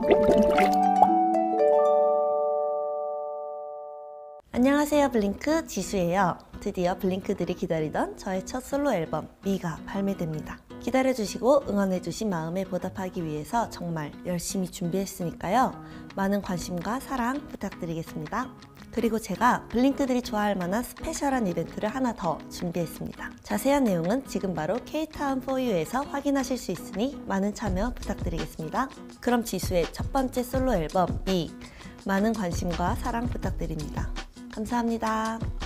안녕하세요, 블링크 지수예요. 드디어 블링크들이 기다리던 저의 첫 솔로 앨범 미가 발매됩니다. 기다려주시고 응원해주신 마음에 보답하기 위해서 정말 열심히 준비했으니까요. 많은 관심과 사랑 부탁드리겠습니다. 그리고 제가 블링크들이 좋아할 만한 스페셜한 이벤트를 하나 더 준비했습니다. 자세한 내용은 지금 바로 K-Town4U에서 확인하실 수 있으니 많은 참여 부탁드리겠습니다. 그럼 지수의 첫 번째 솔로 앨범 미, 많은 관심과 사랑 부탁드립니다. 감사합니다.